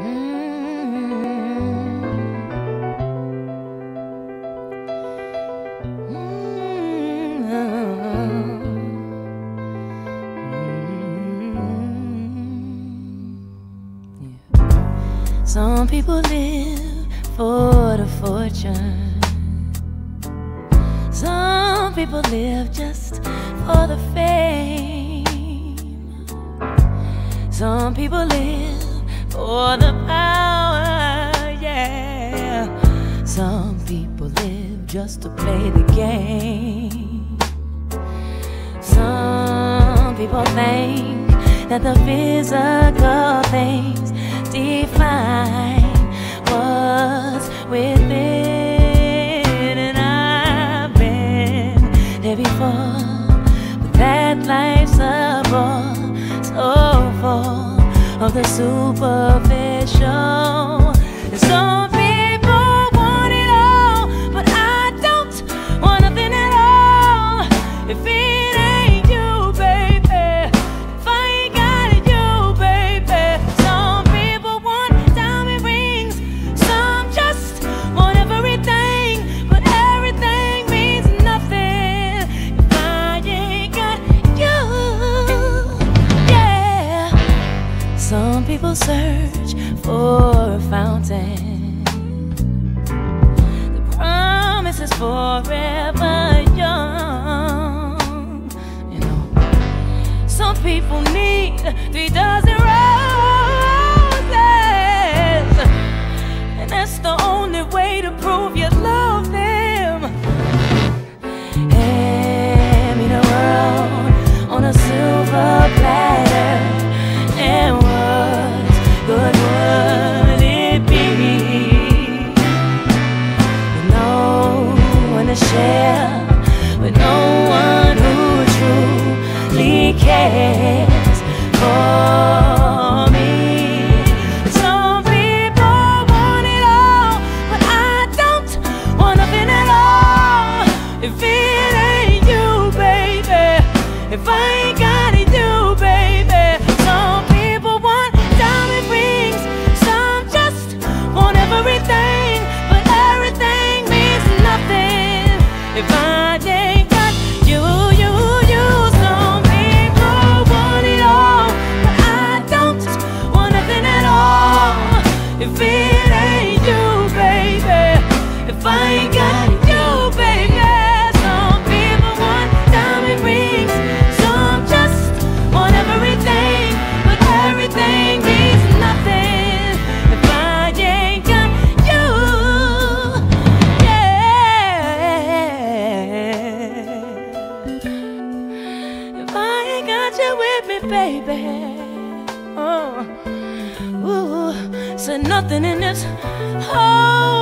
Some people live for the fortune. Some people live just for the fame. Some people live for the power, yeah. Some people live just to play the game. Some people think that the physical things define what's within, and I've been there before, but that life's a bore, so full of the superficial. And some people want it all, but I don't want nothing at all. If it ain't you, baby, if I ain't got it, you, baby. Some people want diamond rings, some just want everything, but everything means nothing if I ain't got you, yeah. Some people search for a fountain, the promise is forever young. You know, some people need 3 dozen roses, and that's the only way to prove you love them. Hand me the world on a silver platter, and what good would it be with no one to share, with no one who truly cares for me? Some people want it all, but I don't want nothing at all. If it ain't you, baby, if I ain't got it, you, baby. Some people want diamond rings, some just want everything, but everything means nothing if I ain't got you, you, you. Some people want it all, but I don't want nothing at all. If it ain't you, baby, if I ain't got you, baby. Some people want diamond rings, some just want everything, but everything means nothing if I ain't got you, yeah. If I ain't got you with me, baby, oh, ooh, said nothing in this whole